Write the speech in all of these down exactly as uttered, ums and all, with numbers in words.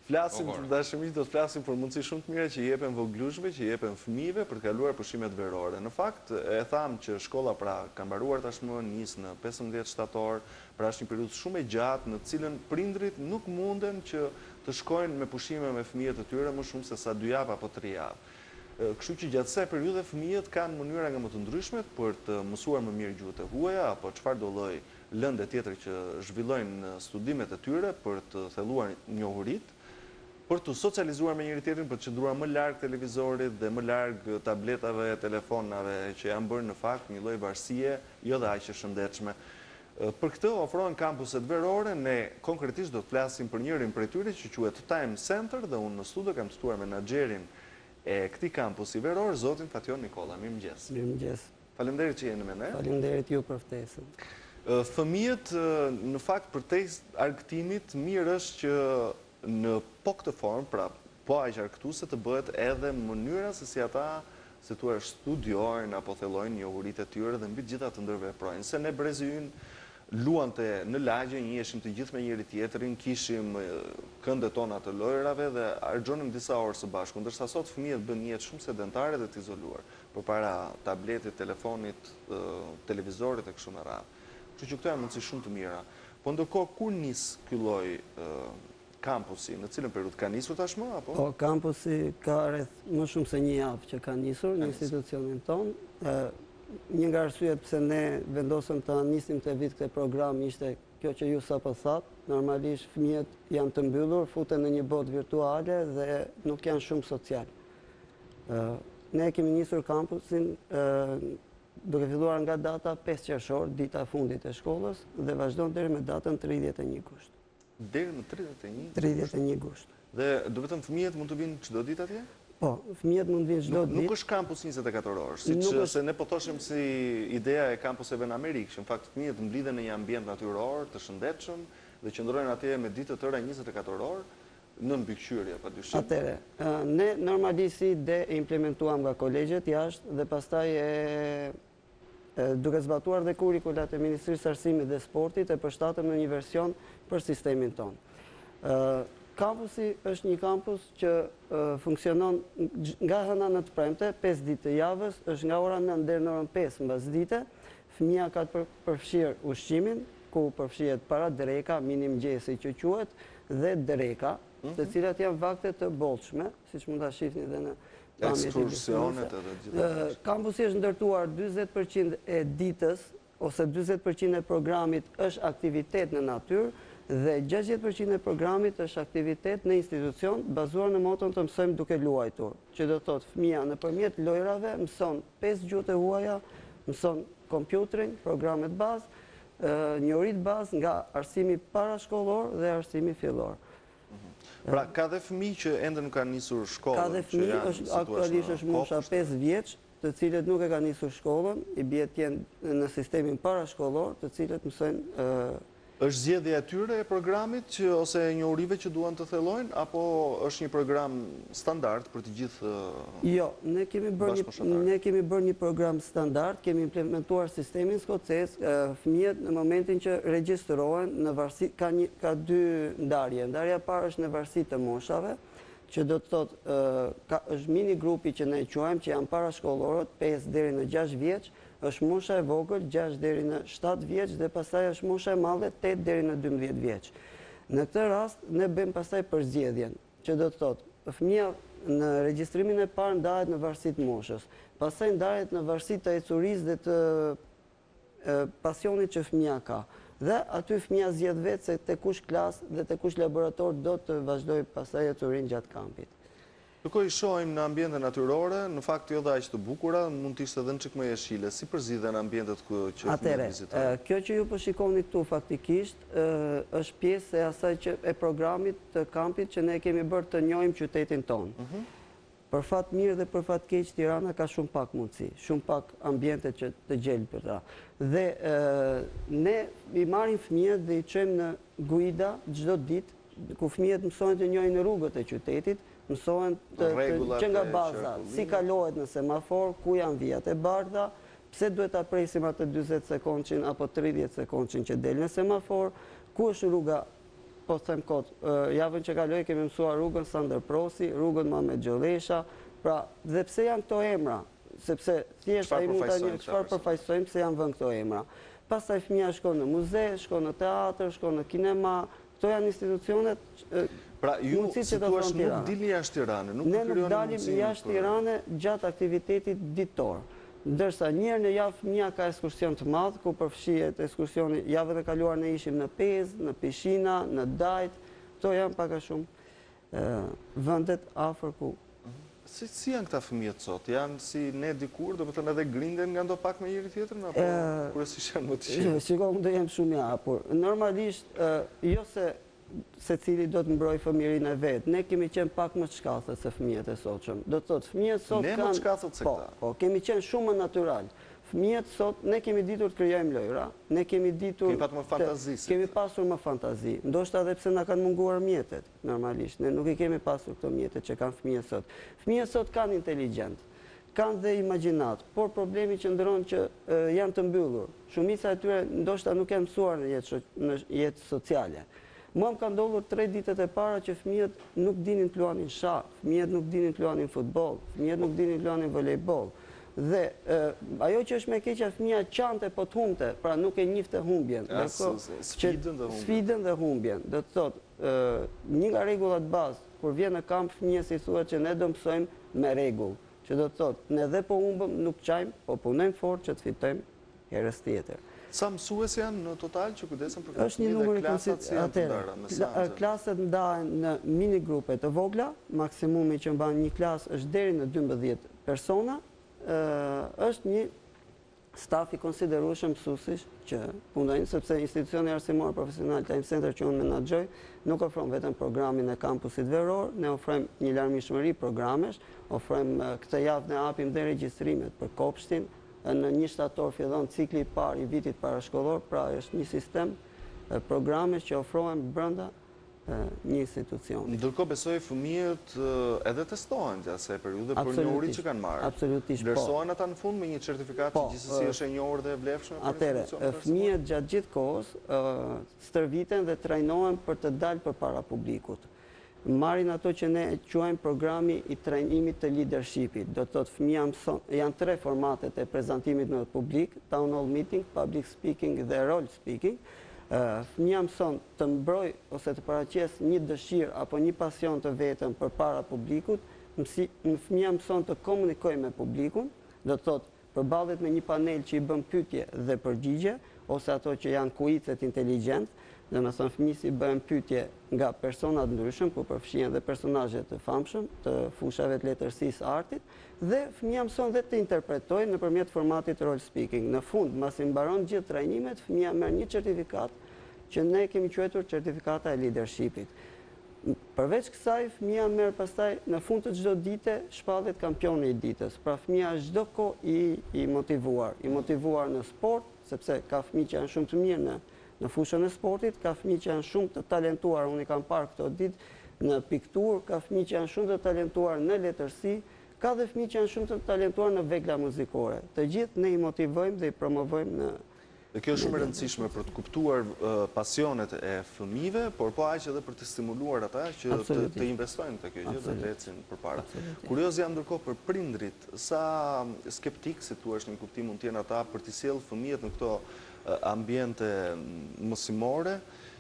Flasim për dashëmi, do të flasim për mundësi shumë të mira që i jepen voglushve, që i jepen fëmijëve për të kaluar pushimet verore. Në fakt, e tham që shkolla pra ka mbaruar tashmë, nis në pesëmbëdhjetë shtator, pra është një periudhë shumë e gjatë në cilën prindrit nuk munden që të shkojnë me pushime me fëmijët e tyre më shumë se sa dy javë apo tre javë. Kështu që gjatë kësaj periudhe fëmijët kanë mënyra nga më të ndryshmet për të mësuar më mirë gjuhët e huaja apo çfarë do lloj lëndë tjetër që zhvillojnë në studimet e tyre për të thelluar njohuritë, për të socializuar me njëri tjetrin, për të qëndruar më larg televizorit dhe më larg tabletave, telefonave që janë bërë në fakt një lloj varësie jo dhe aq e shëndetshme. Për këtë ofrohen kampuset verore, ne konkretisht do të flasim për njërin prej tyre që quhet Time Center dhe unë në studio kam ftuar menaxherin e këtij kampusi veror, zotin Fatjon Nikolla. Mirëmëngjes. Mirëmëngjes. Faleminderit që jeni me ne. Faleminderit ju për ftesën. Fëmijët në fakt përtes argëtimit mirë është që në po këtë formë, pra po aq argëtuese të bëhet edhe mënyra se si ata se thua studiojnë apo thellojnë njohuritë e tyre dhe mbi të gjitha të ndërveprojnë. Se ne brezi ynë luante në lagje, njiheshim të gjithë me njëri tjetrin, kishim këndet tona të lojrave dhe harxhonim disa orë së bashku, ndërsa sot fëmijët bën një jetë shumë sedentare dhe të izoluar, përpara tabletit, telefonit, televizorit e kështu me radhë. Kështu që këto janë mundësi shumë të mira. Po ndërkohë kur nis ky lloj kampusi, në cilën periudhë ka nisur tashmë apo? Po kampusi ka rreth më shumë se një javë që ka nisur në institucionin ton. Një nga arsyet pse ne vendosëm të nisim këtë vit këtë program ishte kjo që ju sapo thatë. Normalisht fëmijët janë të mbyllur, futen në një botë virtuale dhe nuk janë shumë social. Ne kemi nisur kampusin duke filluar nga data pesë qershor, dita e fundit e shkollës, dhe vazhdon deri me datën tridhjetë e një gusht. Deri në tridhjetë e një? tridhjetë e një gusht. Dhe do vetëm fëmijët mund të vinë çdo ditë atje? Po, fëmijët mund vinë çdo ditë. Nuk është kampus njëzet e katër orë, siç se ne po thoshim si ideja e kampuseve në Amerikë, që në fakt fëmijët mblidhen në një ambient natyror, të shëndetshëm dhe qëndrojnë atje me ditë të tëra njëzet e katër orë, në mbikëqyrje padyshim. Atëre, ne normalisht si ide e implementuam nga kolegjet jashtë dhe pastaj e duke zbatuar dhe kurrikulat e Ministrisë së Arsimit dhe Sportit e përshtatëm në një version për sistemin tonë. Kampusi është një kampus që funksionon nga hëna në të premte, pesë ditë të javës, është nga ora nëntë deri në orën pesë mbasdite. Fëmia ka të përfshirë ushqimin, ku përfshihet para dreka, mini mëngjesi që quhet, dhe dreka, të cilat janë vakte të bollshme, siç mund ta shihni edhe në ekskursionet edhe gjithë. Kampusi është ndërtuar dyzet përqind e ditës ose dyzet përqind e programit është aktivitet në natyrë dhe gjashtëdhjetë përqind e programit është aktivitet në institucion bazuar në moton të mësojmë duke luajtur, që do të thotë fëmia nëpërmjet lojrave mëson pesë gjuhët e huaja, mëson kompjuterin, programet bazë, njohuritë bazë nga arsimi parashkollor dhe arsimi fillor. Pra, ka dhe fëmijë që ende nuk kanë nisur shkollën? Ka dhe fëmijë, aktualisht është mosha pesë vjeç, të cilët nuk e kanë nisur shkollën, i bie të jenë në sistemin parashkollor, të cilët mësojnë. Është zgjedhja e tyre e programit që ose e njohurive që duan të thellojnë, apo është një program standard për të gjithë bashkëmoshtarët? Jo, ne kemi bërë një ne kemi bërë një program standard, kemi implementuar sistemin skocez. Fëmijët në momentin që regjistrohen në varësi ka një ka dy ndarje. Ndarja e parë është në varësi të moshave, që do të thotë ka është mini grupi që ne quajmë që janë parashkollorët pesë deri në gjashtë vjeç. Është mosha e vogël gjashtë deri në shtatë vjeç dhe pastaj është mosha e madhe tetë deri në dymbëdhjetë vjeç. Në këtë rast ne bëjmë pastaj përzgjedhjen, që do të thotë fëmia në regjistrimin e parë ndahet në varësi të moshës, pastaj ndahet në varësi të ecurisë dhe të e, pasionit që fëmia ka. Dhe aty fëmia zgjedh vetë se te kush klasë dhe te kush laborator do të vazhdojë pastaj ecurinë gjatë kampit. Ndërkohë i shohim në ambiente natyrore, në fakt jo dhe aq të bukura, mund të ishte edhe në çik më jeshile. Si përzidhen ambientet që fëmijët vizitojnë? Kjo që ju po shikoni këtu faktikisht është pjesë e asaj që e programit të kampit që ne kemi bërë të njohim qytetin tonë. Për fat mirë dhe për fat keq Tirana ka shumë pak mundësi, shumë pak ambiente që të gjelbë për ta. Dhe ne i marrim fëmijët dhe i çojmë në guida çdo ditë, ku fëmijët mësojnë të njohin rrugët e qytetit, mësohen që nga baza, si kalohet në semafor, ku janë vijat e bardha, pse duhet ta presim atë dyzet sekondçin apo tridhjetë sekondçin që del në semafor, ku është rruga po të them kot, javën që kaloi kemi mësuar rrugën Sander Prosi, rrugën Mamet Gjollesha, pra dhe pse janë këto emra, sepse thjesht ai mund ta një çfarë përfaqësojmë se janë vënë këto emra. Pastaj fëmia shkon në muze, shkon në teatr, shkon në kinema, këto janë institucionet. Pra ju si thua nuk dilni jashtë Tiranës, nuk ne nuk dalim jashtë Tiranës gjatë aktivitetit ditor. Ndërsa njërë në javë fëmia ka ekskursion të madh, ku përfshihet ekskursioni javën e kaluar ne ishim në Pezë, në Pishina, në Dajt, këto janë pak a shumë vendet afër ku. Si, si janë këta fëmijët sot? Janë si ne dikur, do të thënë edhe grinden nga ndo pak me njëri tjetrin, apo kryesisht janë më të qetë? Shiko, unë do jem shumë i hapur. Normalisht, jo se se cili do të mbroj fëmirin e vetë. Ne kemi qenë pak më të shkathët se fëmijët e sotshëm. Do të thotë, fëmijët sot kanë... Ne më të shkathët se këta? Po, kemi qenë shumë më natural. Fëmijët sot, ne kemi ditur të krijojmë lojra, ne kemi ditur... Kemi patë më fantazi. Kemi pasur më fantazi. Ndoshta edhe pse na kanë munguar mjetet, normalisht. Ne nuk i kemi pasur këto mjetet që kanë fëmijët sot. Fëmijët sot kanë inteligjent, kanë dhe imagjinat, por problemi që ndron që janë të mbyllur. Shumica e tyre ndoshta nuk janë mësuar në jetë sociale. Mua më ka ndodhur tre ditët e para që fëmijët nuk dinin të luanin shah, fëmijët nuk dinin të luanin futboll, fëmijët nuk dinin të luanin volejboll. Dhe ajo që është më e keqja, fëmia qante po të humbte, pra nuk e njifte humbjen. Sfidën dhe humbjen. Sfidën dhe humbjen. Do të thotë, një nga rregullat bazë kur vjen në kamp fëmijës i thuhet që ne do mësojmë me rregull, që do të thotë, ne dhe po humbëm nuk qajmë, po punojmë fort që të fitojmë herës tjetër. Sa mësues janë në total që kujdesen për është një numër i klasat si janë të ndara? Klasat ndahen në mini grupe të vogla, maksimumi që mban një klasë është deri në dymbëdhjetë persona, është një staf i konsiderueshëm mësuesish që punojnë, sepse institucioni arsimor profesional Time Center që unë menaxhoj nuk ofron vetëm programin e kampusit veror, ne ofrojmë një larmishmëri programesh, ofrojmë këtë javë ne hapim dhe regjistrimet për kopshtin. Në një shtator fillon cikli i parë i vitit parashkollor, pra është një sistem programesh që ofrohen brenda një institucioni. Ndërkohë besoj fëmijët edhe testohen gjatë asaj periudhe për njohuritë që kanë marrë. Absolutisht. Vlerësohen ata në fund me një certifikat që gjithsesi është e njohur dhe e vlefshme. Atëherë, fëmijët gjatë gjithë kohës stërviten dhe trajnohen për të dalë përpara publikut. Marrin ato që ne quajmë programi i trajnimit të leadershipit. Do të thotë fëmia mëson, janë tre formatet e prezantimit në publik, town hall meeting, public speaking dhe role speaking. Fëmia mëson të mbroj ose të paraqes një dëshirë apo një pasion të vetëm përpara publikut, fëmia mëson të komunikojë me publikun, do të thotë përballet me një panel që i bën pyetje dhe përgjigje, ose ato që janë kuicet inteligjent. Dhe me thënë fëmijës i bëhen pyetje nga personat ndryshëm, ku përfshihen dhe personazhe të famshëm, të fushave të letërsisë, artit, dhe fëmia mëson dhe të interpretojë nëpërmjet formatit role speaking. Në fund, mbasi mbaron gjithë trajnimet, fëmia merr një certifikat që ne kemi quajtur certifikata e leadershipit. Përveç kësaj, fëmia merr pastaj në fund të çdo dite shpallet kampioni i ditës. Pra fëmia është çdo kohë i, i motivuar, i motivuar në sport, sepse ka fëmijë që janë shumë të mirë në Në fushën e sportit, ka fëmijë që janë shumë të talentuar, unë i kam parë këto ditë në pikturë, ka fëmijë që janë shumë të talentuar në letërsi, ka dhe fëmijë që janë shumë të talentuar në vegla muzikore. Të gjithë ne i motivojmë dhe i promovojmë në... Dhe kjo është shumë e rëndësishme për të kuptuar pasionet e fëmijëve, por po aq edhe për të stimuluar ata që të investojnë të kjo gjë dhe të ecin përpara. Kurioz jam ndërkohë për prindrit, sa skeptik, si thua, në kuptim mund të jenë ata për të sjellë fëmijët në këto ambiente mësimore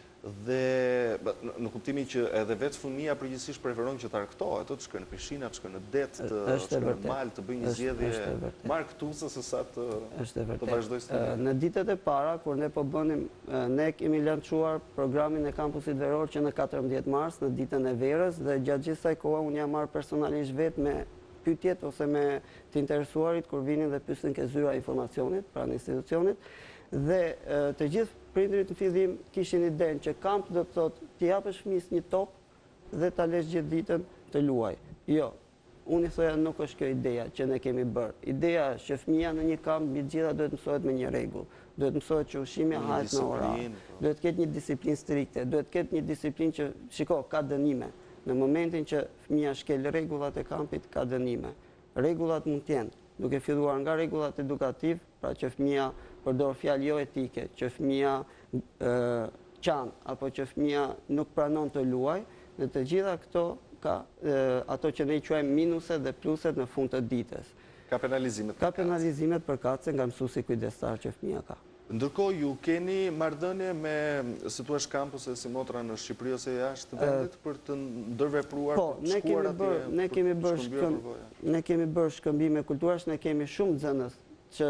dhe në kuptimin që edhe vetë fëmia përgjithsisht preferon që të argëtohet, të shkojë në pishinë, të shkojë në det, të shkojë në mal, të bëjë një zgjedhje markëtuese se sa të vazhdojë studimi. Në ditët e para kur ne po bënim, ne kemi lançuar programin e kampusit veror që në katërmbëdhjetë mars, në ditën e verës, dhe gjatë gjithë kësaj kohe unë jam marrë personalisht vetë me pyetjet ose me të interesuarit kur vinin dhe pyesin ke zyra informacionit pranë institucionit. Dhe të gjithë prindrit në fillim kishin idenë që kamp do të thotë t'i japësh fëmijës një top dhe ta lësh gjithë ditën të luaj. Jo, unë i thoja nuk është kjo ideja që ne kemi bërë. Ideja është që fëmija në një kamp mbi të gjitha duhet mësohet me një rregull. Duhet mësohet që ushqimi hahet në ora. Duhet ketë një disiplinë strikte, duhet ketë një disiplinë që shiko, ka dënime. Në momentin që fëmija shkel rregullat e kampit, ka dënime. Rregullat mund të jenë duke filluar nga rregullat edukativ, pra që fëmija përdor fjalë jo etike, që fëmija qanë, apo që fëmija nuk pranon të luaj, në të gjitha këto ka ato që ne i quajmë minuset dhe pluset në fund të ditës. Ka penalizimet për Ka penalizimet për katse nga mësuesi kujdestar që fëmija ka. Ndërkohë, ju keni marrëdhënie me, si thua, kampuse si motra në Shqipëri ose jashtë vendit për të ndërvepruar, për të shkuar atje, ne kemi bërë ne kemi bërë shkëmbime kulturash, ne kemi shumë nxënës që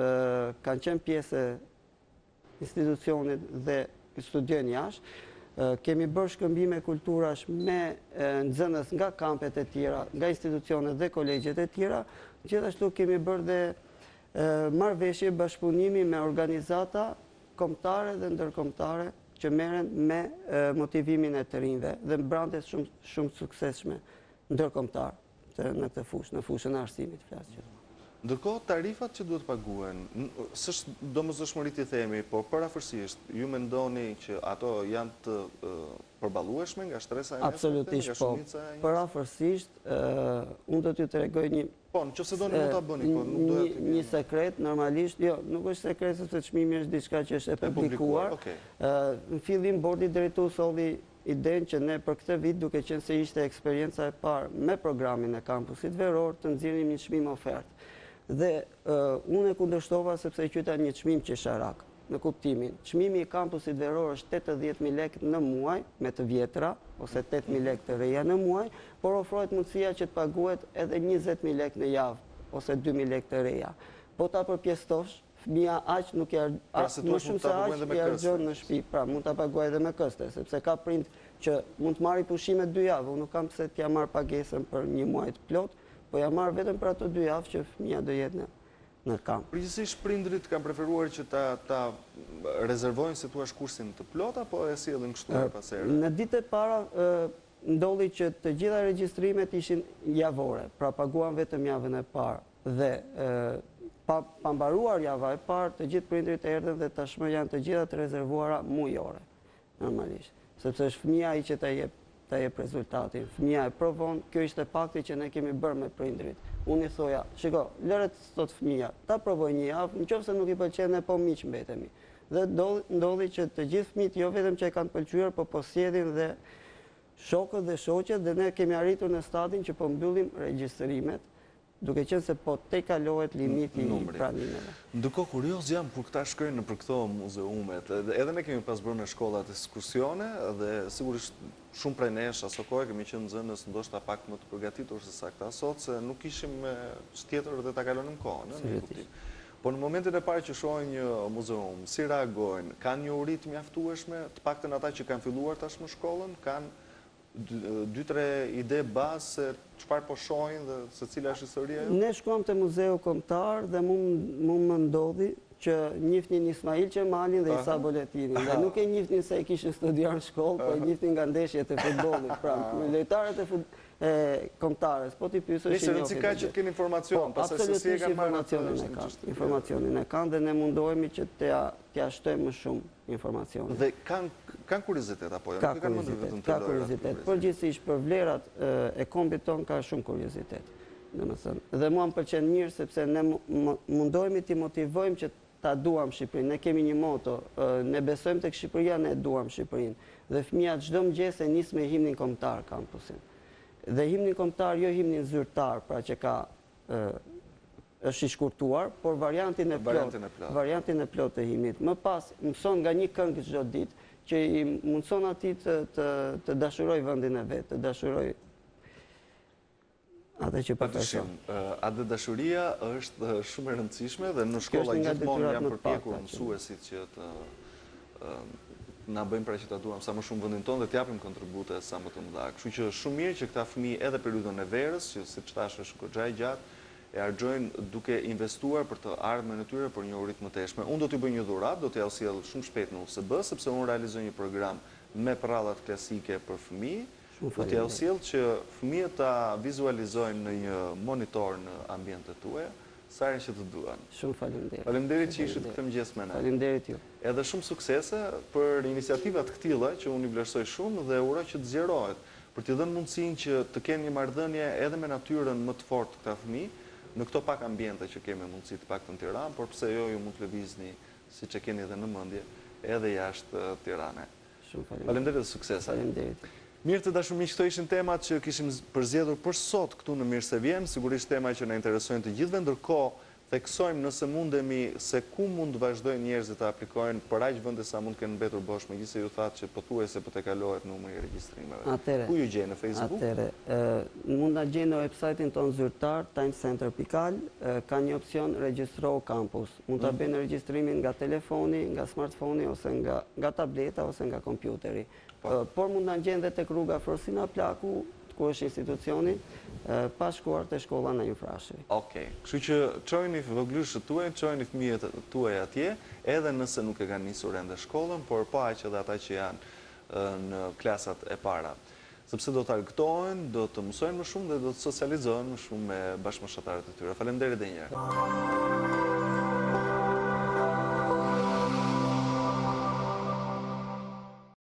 kanë qenë pjesë e institucionit dhe studiojnë jashtë. Kemi bërë shkëmbime kulturash me nxënës nga kampet e tjera, nga institucionet dhe kolegjet e tjera. Gjithashtu kemi bërë dhe marrëveshje bashkëpunimi me organizata kombëtare dhe ndërkombëtare që merren me motivimin e të rinjve dhe mbrantes shumë shumë suksesshme ndërkombëtar në këtë fushë, në fushën e arsimit flas që. Ndërkohë, tarifat që duhet paguen, s'është domosdoshmëri t'i themi, por parafërsisht, ju mendoni që ato janë të përballueshme nga shtresa e mesme? Absolutisht po. Parafërsisht, unë do t'ju tregoj një Po, në që se do në mund t'a bëni, po nuk do e një sekret, normalisht, jo, nuk është sekret, sepse çmimi është diçka që është e publikuar. Në fillim, bordi drejtues solli idenë që ne për këtë vit, duke qenë se ishte eksperienca e parë me programin e kampusit veror, të nxjerrim një çmim ofertë. Dhe unë e kundërshtova sepse e quajta një çmim qesharak, në kuptimin. Çmimi i kampusit veror është tetëdhjetë mijë lekë në muaj me të vjetra, ose tetë mijë lekë të reja në muaj, por ofrohet mundësia që të paguhet edhe njëzet mijë lekë në javë, ose dy mijë lekë të reja. Po ta përpjestosh, fëmia aq nuk e më shumë se aq i harxhon në shtëpi, pra mund ta paguaj edhe me këste, sepse ka prind që mund të marrë pushime dy javë, unë nuk kam pse t'ja marr pagesën për një muaj të plot, po ja marr vetëm për ato dy javë që fëmia do jetë në në kamp. Përgjithsisht prindrit kanë preferuar që ta ta rezervojnë, si thua, kursin të plot apo e sjellin kështu her pas here? Në ditët e para ndodhi që të gjitha regjistrimet ishin javore, pra paguan vetëm javën e parë dhe pa, pa mbaruar java e parë, të gjithë prindrit erdhën dhe tashmë janë të gjitha të rezervuara mujore, normalisht, sepse është fëmia ai që ta jep ta jep rezultatin. Fëmia e provon, kjo ishte pakti që ne kemi bërë me prindrit. Unë i thoja, shiko, lëret sot fëmia, ta provoj një javë, nëse nuk i pëlqen ne po miq mbetemi. Dhe ndodhi që të gjithë fëmijët jo vetëm që e kanë pëlqyer, po po sjellin dhe shokët dhe shoqet dhe ne kemi arritur në stadin që po mbyllim regjistrimet, duke qenë se po te kalohet limiti i pranimeve. Ndërkohë kurioz jam kur këta shkojnë në për këto muzeumet, edhe ne kemi pas bërë në shkollat ekskursione dhe sigurisht shumë prej nesh aso kohë kemi qenë nxënës ndoshta pak më të përgatitur se sa këta sot, se nuk ishim tjetër dhe ta kalonim kohën, në kuptim. Po në momentin e parë që shohin një muzeum, si reagojnë? Kanë një uri të mjaftueshme, të paktën ata që kanë filluar tashmë shkollën, kanë dy tre ide bazë se çfarë po shohin dhe se cila është historia? Ne shkuam te Muzeu Kombëtar dhe mu më ndodhi që njihnin Ismail Qemalin dhe Isa Boletinin. Dhe nuk e njihnin se e kishin studiar në shkollë, po e njihnin nga ndeshjet e futbollit. Pra, lojtarët e kombëtarës, po ti pyesësh. Nëse rëndësi ka që të kenë informacion, pastaj se si e kanë marrë informacionin e kanë. Informacionin e kanë dhe ne mundohemi që t'ia shtojmë më shumë informacion. Dhe kanë kuriozitet apo jo? Ka kuriozitet, ka kuriozitet. Përgjithsisht për vlerat e kombit ton ka shumë kuriozitet. Dhe mua më pëlqen mirë sepse ne mundohemi t'i motivojmë që ta duam Shqipërinë. Ne kemi një moto, ne besojmë tek Shqipëria, ne duam Shqipërinë. Dhe fëmijët çdo mëngjes e nis me himnin kombëtar kampusin. Dhe himnin kombëtar, jo himnin zyrtar, pra që ka është i shkurtuar, por variantin e plot, variantin e plot të himnit. Më pas mëson nga një këngë çdo ditë që i mundson atij të të dashuroj vendin e vet, të dashuroj atë që përfaqëson. Atë dashuria është shumë e rëndësishme dhe në shkolla gjithmonë janë përpjekur mësuesit që të na bëjmë pra që ta duam sa më shumë vendin tonë dhe t'japim kontribute sa më të mëdha. Kështu që shumë mirë që këta fëmijë edhe periudhën e verës, që siç thash është goxha e gjatë, e harxojnë duke investuar për të ardhmen e tyre për një uri të mëtejshme. Unë do t'i bëj një dhuratë, do t'ja sjell shumë shpejt në U S B, sepse unë realizoj një program me prallat klasike për fëmijë. Do t'ja sjell që fëmijët ta vizualizojnë në një monitor në ambientet tuaja sa herë që të duan. Shumë faleminderit. Faleminderit që ishit këtë mëngjes me ne. Faleminderit ju. Edhe shumë suksese për iniciativat këtilla që unë i vlerësoj shumë dhe uroj që të zgjerohet, për t'i dhënë mundësinë që të kenë një marrëdhënie edhe me natyrën më të fortë këta fëmijë në këto pak ambiente që kemi mundësi të paktën në Tiranë, por pse jo ju mund të lëvizni siç e keni edhe në mendje edhe jashtë Tiranës. Shumë faleminderit. Faleminderit dhe sukses. Faleminderit. Mirë të dashur miq, këto ishin temat që kishim përzgjedhur për sot këtu në Mirë se vjen, sigurisht tema që na interesojnë të gjithëve, ndërkohë theksojmë nëse mundemi se ku mund të vazhdojnë njerëzit të aplikojnë për aq vende sa mund të kenë mbetur bosh, megjithëse ju thatë që pothuajse po të kalohet numri i regjistrimeve. Atëre, ku ju gjej në Facebook? Atëre, mund na gjeni në website-in tonë zyrtar timecenter pikë al, ka një opsion regjistro campus. Mund ta bëni regjistrimin nga telefoni, nga smartphone ose nga nga tableta ose nga kompjuteri. Por mund na gjeni edhe tek rruga Frosina Plaku, ku është institucioni, pa shkuar te shkolla në Infrashi. Okej. Kështu që çojini voglushët tuaj, çojini fëmijët tuaj atje, edhe nëse nuk e kanë nisur ende shkollën, por pa aq edhe ata që janë në klasat e para. Sepse do të argëtohen, do të mësojnë më shumë dhe do të socializohen më shumë me bashkëmoshatarët e tyre. Faleminderit edhe një herë.